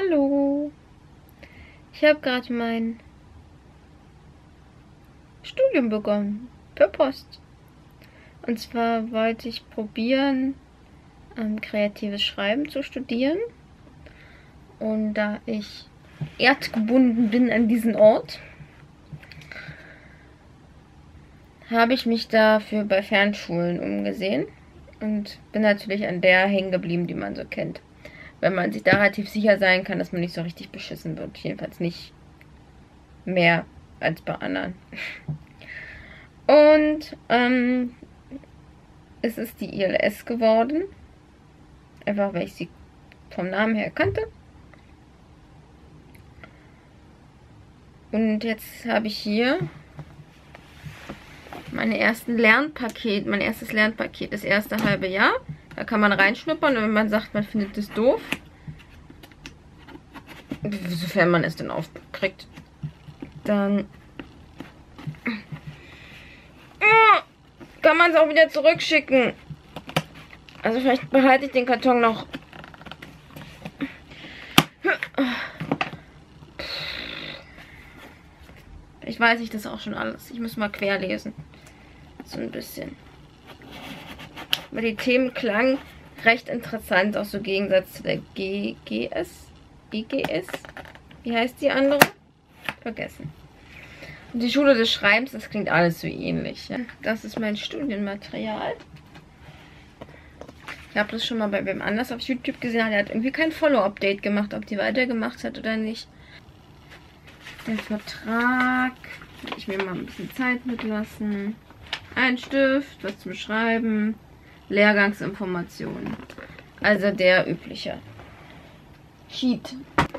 Hallo, ich habe gerade mein Studium begonnen, per Post. Und zwar wollte ich probieren, kreatives Schreiben zu studieren. Und da ich erdgebunden bin an diesen Ort, habe ich mich dafür bei Fernschulen umgesehen und bin natürlich an der hängen geblieben, die man so kennt. Wenn man sich da relativ sicher sein kann, dass man nicht so richtig beschissen wird. Jedenfalls nicht mehr als bei anderen. Und es ist die ILS geworden. Einfach weil ich sie vom Namen her kannte. Und jetzt habe ich hier mein erstes Lernpaket, das erste halbe Jahr. Da kann man reinschnuppern und wenn man sagt, man findet es doof, sofern man es dann aufkriegt, dann kann man es auch wieder zurückschicken. Also vielleicht behalte ich den Karton noch. Ich weiß nicht, das ist auch schon alles. Ich muss mal querlesen. So ein bisschen. Aber die Themen klangen recht interessant, auch so im Gegensatz zu der IGS. Wie heißt die andere? Vergessen. Und die Schule des Schreibens, das klingt alles so ähnlich. Ja? Das ist mein Studienmaterial. Ich habe das schon mal bei wem anders auf YouTube gesehen. Der hat irgendwie kein Follow-Update gemacht, ob die weitergemacht hat oder nicht. Der Vertrag. Ich mir mal ein bisschen Zeit mitlassen. Ein Stift, was zum Schreiben. Lehrgangsinformationen. Also der übliche Sheet.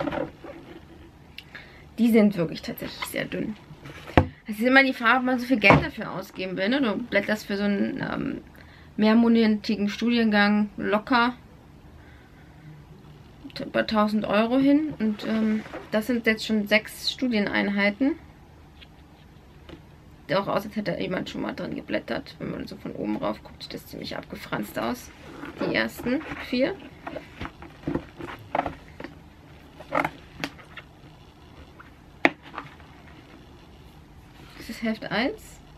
Die sind wirklich tatsächlich sehr dünn. Es ist immer die Frage, ob man so viel Geld dafür ausgeben will. Ne? Du blätterst für so einen mehrmonatigen Studiengang locker über 1000 Euro hin. Und das sind jetzt schon 6 Studieneinheiten. Sieht auch aus, als hätte jemand schon mal drin geblättert. Wenn man so von oben rauf guckt, sieht das ziemlich abgefranst aus. Die ersten 4. Das ist Heft 1.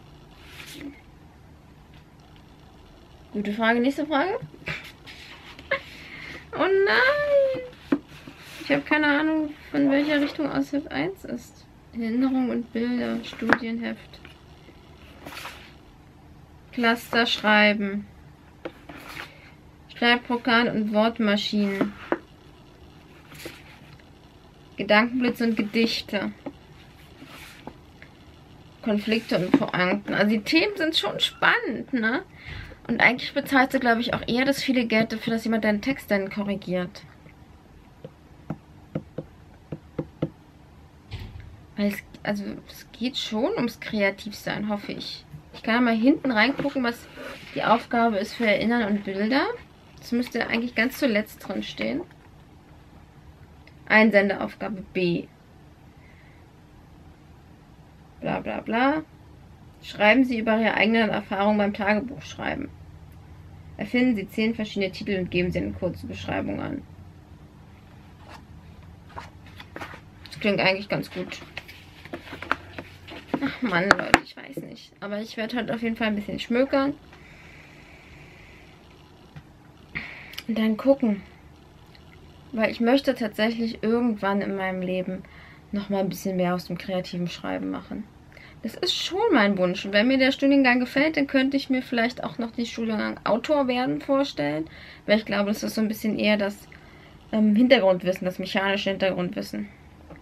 Gute Frage, nächste Frage. Oh nein! Ich habe keine Ahnung, von welcher Richtung aus Heft 1 ist. Erinnerung und Bilder, Studienheft. Cluster schreiben. Schreibprogramm und Wortmaschinen. Gedankenblitze und Gedichte. Konflikte und Pointen. Also die Themen sind schon spannend, ne? Und eigentlich bezahlst du, glaube ich, auch eher das viele Geld dafür, dass jemand deinen Text dann korrigiert. Weil es geht schon ums Kreativsein, hoffe ich. Ich kann ja mal hinten reingucken, was die Aufgabe ist für Erinnern und Bilder. Das müsste eigentlich ganz zuletzt drin stehen. Einsendeaufgabe B. Bla bla bla. Schreiben Sie über Ihre eigenen Erfahrungen beim Tagebuchschreiben. Erfinden Sie 10 verschiedene Titel und geben Sie eine kurze Beschreibung an. Das klingt eigentlich ganz gut. Ach Mann, Leute, ich weiß nicht. Aber ich werde halt auf jeden Fall ein bisschen schmökern. Und dann gucken. Weil ich möchte tatsächlich irgendwann in meinem Leben nochmal ein bisschen mehr aus dem kreativen Schreiben machen. Das ist schon mein Wunsch. Und wenn mir der Studiengang gefällt, dann könnte ich mir vielleicht auch noch den Studiengang Autor werden vorstellen. Weil ich glaube, das ist so ein bisschen eher das Hintergrundwissen, das mechanische Hintergrundwissen.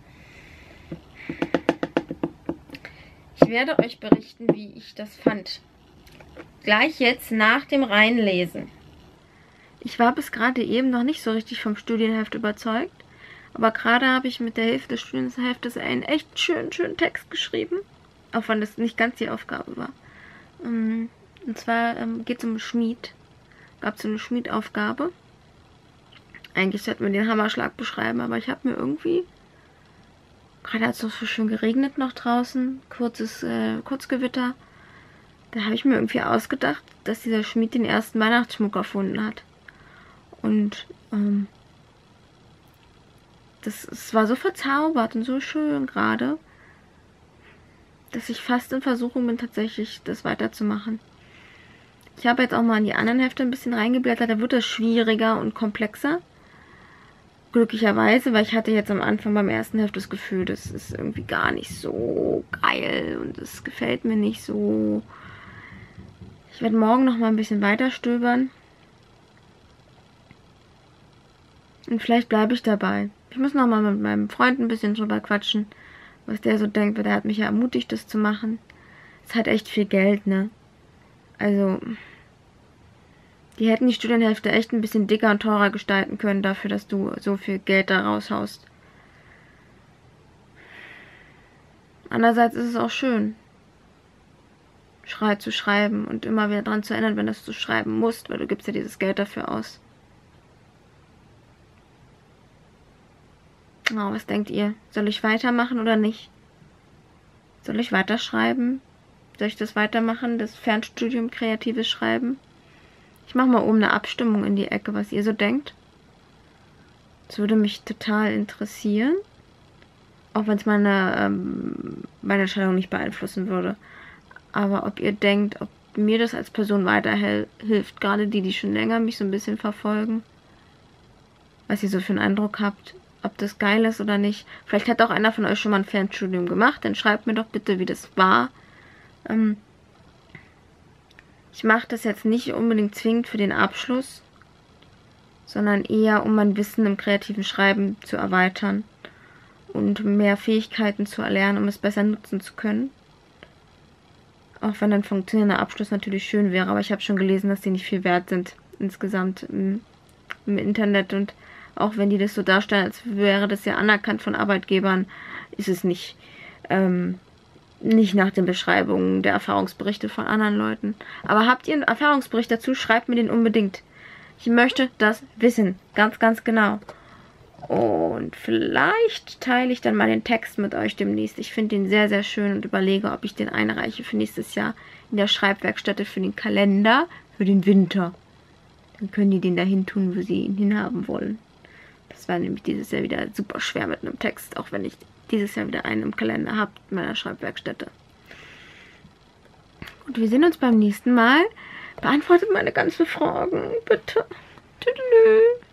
Ich werde euch berichten, wie ich das fand. Gleich jetzt nach dem Reinlesen. Ich war bis gerade eben noch nicht so richtig vom Studienheft überzeugt. Aber gerade habe ich mit der Hilfe des Studienheftes einen echt schönen Text geschrieben. Auch wenn das nicht ganz die Aufgabe war. Und zwar geht es um Schmied. Gab es so eine Schmiedaufgabe. Eigentlich sollten wir den Hammerschlag beschreiben, aber ich habe mir irgendwie... Gerade hat es noch so schön geregnet noch draußen. Kurzgewitter. Da habe ich mir irgendwie ausgedacht, dass dieser Schmied den ersten Weihnachtsschmuck erfunden hat. Und Es war so verzaubert und so schön gerade, dass ich fast in Versuchung bin, tatsächlich das weiterzumachen. Ich habe jetzt auch mal in die anderen Hefte ein bisschen reingeblättert, da wird es schwieriger und komplexer. Glücklicherweise, weil ich hatte jetzt am Anfang beim ersten Heft das Gefühl, das ist irgendwie gar nicht so geil und es gefällt mir nicht so. Ich werde morgen noch mal ein bisschen weiter stöbern. Und vielleicht bleibe ich dabei. Ich muss noch mal mit meinem Freund ein bisschen drüber quatschen, was der so denkt, weil der hat mich ja ermutigt, das zu machen. Es hat echt viel Geld, ne? Also, die hätten die Studienhälfte echt ein bisschen dicker und teurer gestalten können, dafür, dass du so viel Geld da raushaust. Andererseits ist es auch schön, zu schreiben und immer wieder daran zu erinnern, wenn das du schreiben musst, weil du gibst ja dieses Geld dafür aus. Oh, was denkt ihr? Soll ich weitermachen oder nicht? Soll ich weiterschreiben? Soll ich das weitermachen, das Fernstudium kreatives Schreiben? Ich mache mal oben eine Abstimmung in die Ecke, was ihr so denkt. Das würde mich total interessieren. Auch wenn es meine Entscheidung nicht beeinflussen würde. Aber ob ihr denkt, ob mir das als Person weiterhilft, gerade die schon länger mich so ein bisschen verfolgen, was ihr so für einen Eindruck habt, ob das geil ist oder nicht. Vielleicht hat auch einer von euch schon mal ein Fernstudium gemacht, dann schreibt mir doch bitte, wie das war. Ich mache das jetzt nicht unbedingt zwingend für den Abschluss, sondern eher, um mein Wissen im kreativen Schreiben zu erweitern und mehr Fähigkeiten zu erlernen, um es besser nutzen zu können. Auch wenn ein funktionierender Abschluss natürlich schön wäre, aber ich habe schon gelesen, dass die nicht viel wert sind insgesamt im Internet, und auch wenn die das so darstellen, als wäre das ja anerkannt von Arbeitgebern, ist es nicht. Nicht nach den Beschreibungen der Erfahrungsberichte von anderen Leuten. Aber habt ihr einen Erfahrungsbericht dazu, schreibt mir den unbedingt. Ich möchte das wissen. Ganz, ganz genau. Und vielleicht teile ich dann mal den Text mit euch demnächst. Ich finde den sehr, sehr schön und überlege, ob ich den einreiche für nächstes Jahr in der Schreibwerkstätte für den Kalender, für den Winter. Dann können die den dahin tun, wo sie ihn hinhaben wollen. Das war nämlich dieses Jahr wieder super schwer mit einem Text, auch wenn ich dieses Jahr wieder einen im Kalender habe in meiner Schreibwerkstätte. Gut, wir sehen uns beim nächsten Mal. Beantwortet meine ganzen Fragen, bitte. Tüdelü.